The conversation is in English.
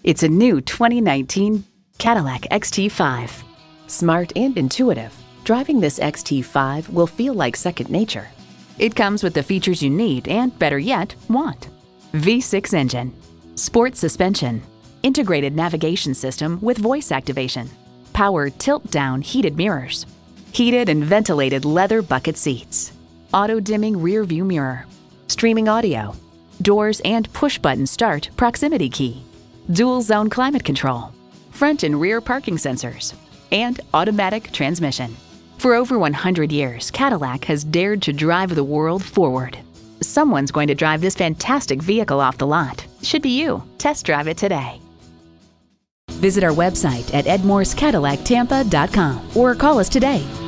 It's a new 2019 Cadillac XT5. Smart and intuitive, driving this XT5 will feel like second nature. It comes with the features you need and, better yet, want. V6 engine, sport suspension, integrated navigation system with voice activation, power tilt-down heated mirrors, heated and ventilated leather bucket seats, auto-dimming rear-view mirror, streaming audio, doors and push-button start proximity key, dual-zone climate control, front and rear parking sensors, and automatic transmission. For over 100 years, Cadillac has dared to drive the world forward. Someone's going to drive this fantastic vehicle off the lot. Should be you. Test drive it today. Visit our website at edmorsecadillactampa.com or call us today.